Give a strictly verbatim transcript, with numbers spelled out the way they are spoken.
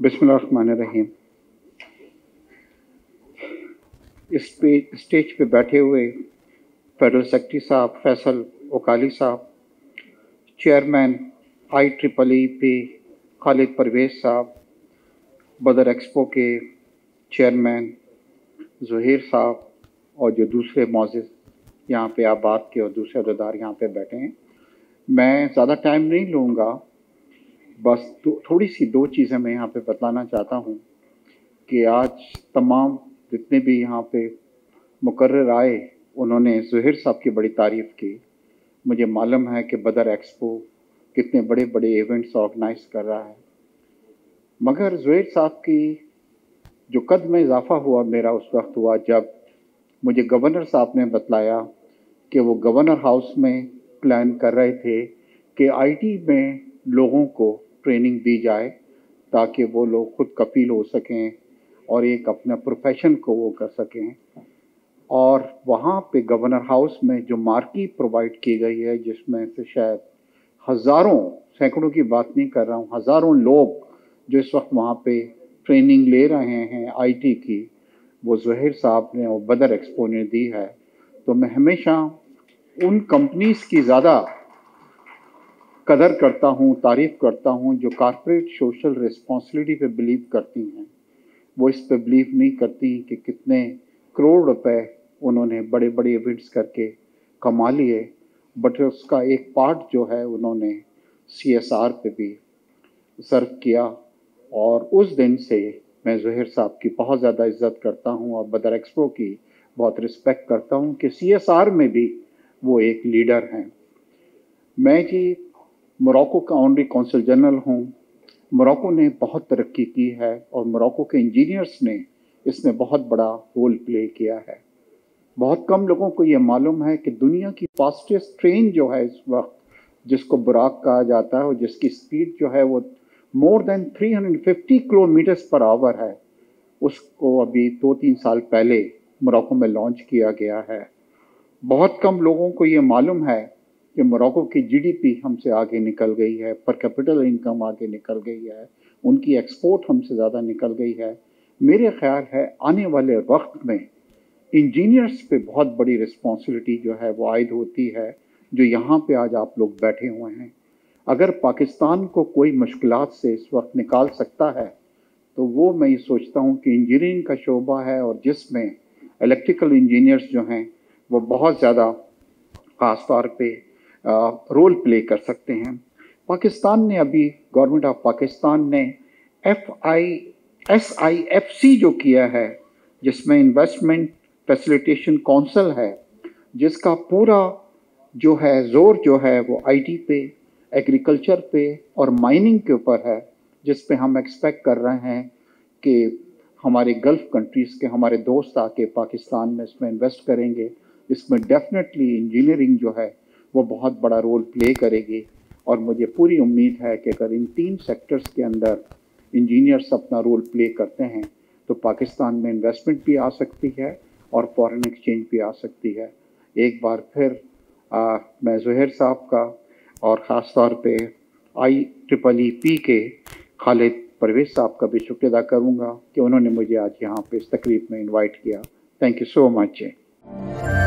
बिस्मिल्लाहिर्रहमानिर्रहीम। इस पे स्टेज पे बैठे हुए फेडरल सेक्रेटरी साहब फैसल ओकाली साहब, चेयरमैन आई ट्रिपल ई पे खालिद परवेज साहब, बदर एक्सपो के चेयरमैन ज़ुहैर साहब और जो दूसरे मौजूद यहाँ पे आबाद के और दूसरे अहदेदार यहाँ पे बैठे हैं। मैं ज़्यादा टाइम नहीं लूँगा, बस तो, थोड़ी सी दो चीज़ें मैं यहाँ पे बताना चाहता हूँ कि आज तमाम जितने भी यहाँ पे मुकर्रर आए उन्होंने ज़ुहैर साहब की बड़ी तारीफ़ की। मुझे मालूम है कि बदर एक्सपो कितने बड़े बड़े इवेंट्स ऑर्गेनाइज कर रहा है, मगर ज़ुहैर साहब की जो कद में इजाफा हुआ मेरा उस वक्त हुआ जब मुझे गवर्नर साहब ने बतलाया कि वो गवर्नर हाउस में प्लान कर रहे थे कि आईटी में लोगों को ट्रेनिंग दी जाए ताकि वो लोग खुद कफील हो सकें और एक अपना प्रोफेशन को वो कर सकें। और वहाँ पे गवर्नर हाउस में जो मार्की प्रोवाइड की गई है, जिसमें से शायद हज़ारों, सैकड़ों की बात नहीं कर रहा हूँ, हज़ारों लोग जो इस वक्त वहाँ पे ट्रेनिंग ले रहे हैं आईटी की, वो ज़ुहैर साहब ने और बदर एक्सपो ने दी है। तो मैं हमेशा उन कंपनीज़ की ज़्यादा कदर करता हूँ, तारीफ़ करता हूँ जो कॉर्पोरेट सोशल रिस्पॉन्सिबिलिटी पे बिलीव करती हैं। वो इस पे बिलीव नहीं करती कि कितने करोड़ रुपए उन्होंने बड़े बड़े इवेंट्स करके कमा लिए, बट उसका एक पार्ट जो है उन्होंने सीएसआर पे भी सर्व किया। और उस दिन से मैं ज़ुहैर साहब की बहुत ज़्यादा इज्जत करता हूँ और बदर एक्सपो की बहुत रिस्पेक्ट करता हूँ कि सीएसआर में भी वो एक लीडर हैं। मैं जी मोरक्को का ऑनरी कौंसल जनरल हूँ। मोरक्को ने बहुत तरक्की की है और मोरक्को के इंजीनियर्स ने इसमें बहुत बड़ा रोल प्ले किया है। बहुत कम लोगों को ये मालूम है कि दुनिया की फास्टेस्ट ट्रेन जो है इस वक्त, जिसको बुराक कहा जाता है और जिसकी स्पीड जो है वो मोर देन तीन सौ पचास किलोमीटर्स पर आवर है, उसको अभी दो तीन साल पहले मोरक्को में लॉन्च किया गया है। बहुत कम लोगों को ये मालूम है कि मोरक्को की जीडीपी हमसे आगे निकल गई है, पर कैपिटल इनकम आगे निकल गई है, उनकी एक्सपोर्ट हमसे ज़्यादा निकल गई है। मेरे ख्याल है आने वाले वक्त में इंजीनियर्स पे बहुत बड़ी रिस्पॉन्सिबिलिटी जो है वो आयद होती है, जो यहाँ पे आज आप लोग बैठे हुए हैं। अगर पाकिस्तान को कोई मुश्किलात से इस वक्त निकाल सकता है तो वो मैं ये सोचता हूँ कि इंजीनियरिंग का शोबा है, और जिसमें इलेक्ट्रिकल इंजीनियर्स जो हैं वो बहुत ज़्यादा ख़ास तौर पे रोल प्ले कर सकते हैं। पाकिस्तान ने अभी, गवर्नमेंट ऑफ पाकिस्तान ने F I S I F C जो किया है, जिसमें इन्वेस्टमेंट फैसिलिटेशन काउंसिल है, जिसका पूरा जो है जोर जो है वो आईटी पे, एग्रीकल्चर पे और माइनिंग के ऊपर है, जिस पे हम एक्सपेक्ट कर रहे हैं कि हमारे गल्फ कंट्रीज़ के हमारे दोस्त आके पाकिस्तान में इसमें इन्वेस्ट करेंगे। इसमें डेफिनेटली इंजीनियरिंग जो है वो बहुत बड़ा रोल प्ले करेगी, और मुझे पूरी उम्मीद है कि अगर इन तीन सेक्टर्स के अंदर इंजीनियर्स अपना रोल प्ले करते हैं तो पाकिस्तान में इन्वेस्टमेंट भी आ सकती है और फॉरेन एक्सचेंज भी आ सकती है। एक बार फिर आ, मैं ज़ुहैर साहब का और ख़ास तौर पे आई ट्रिपल ई पी के खालिद परवेज साहब का भी शुक्रिया अदा करूँगा कि उन्होंने मुझे आज यहाँ पे इस तकरीब में इनवाइट किया। Thank you so much.